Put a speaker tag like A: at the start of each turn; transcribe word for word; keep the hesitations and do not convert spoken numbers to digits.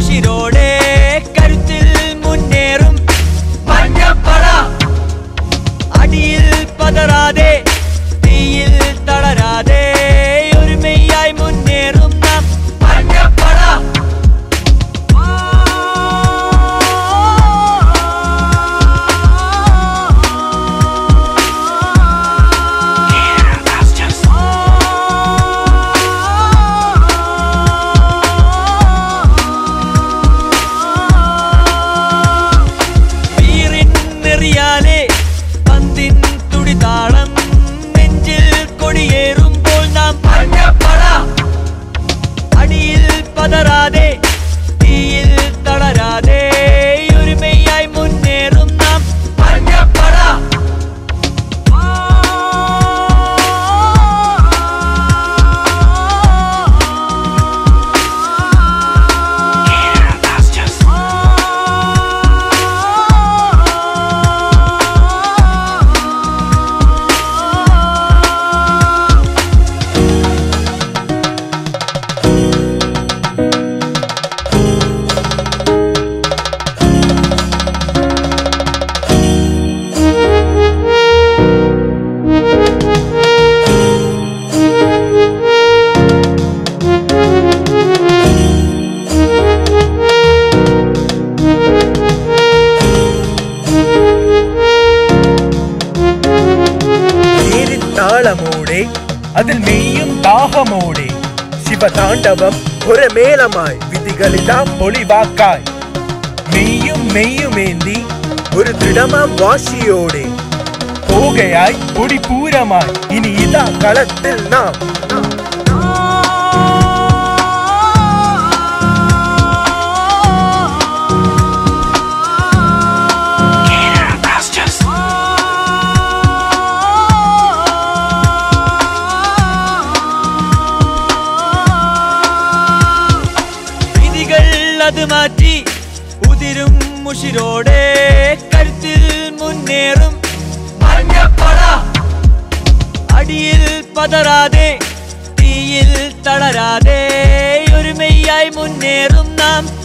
A: ഉശിരോടെ കരുത്തിൽ മുന്നേറും മഞ്ഞപ്പട അടിയിൽ പതറാതെ തീയിൽ തളരാതെ ഒരുമയായി മുന്നേറും നാം മഞ്ഞപ്പട പതറാതെ തീയിൽ തളരാതെ ഒരുമയായി മുന്നേറും നാം മഞ്ഞപ്പട
B: അതിൽ മെയ്യും ദാഹമോടെ ശിവതാണ്ഡവം ഒരമേളമായി വിധികളെല്ലാം പൊളിവാക്കായി മെയ്യും മെയ്യുമേന്തി ഒരു ദൃഢമാം വാശിയോടെ പോകയായി പൊടിപൂരമായി ഇനി ഇതാ കളത്തിൽ നാം
A: അത് മാറ്റി ഉതിരും മുഷിരോടെ കരുത്തിൽ മുന്നേറും മഞ്ഞപ്പട അടിയിൽ പതറാതെ തീയിൽ തളരാതെ ഒരുമയായി മുന്നേറും നാം